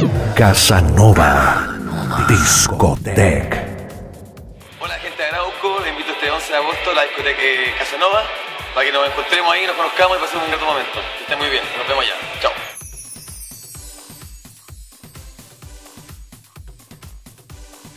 Casanova Discotec. Hola gente de Arauco, les invito este 11 de agosto a la discoteca Casanova para que nos encontremos ahí, nos conozcamos y pasemos un grato momento. Que estén muy bien, nos vemos allá.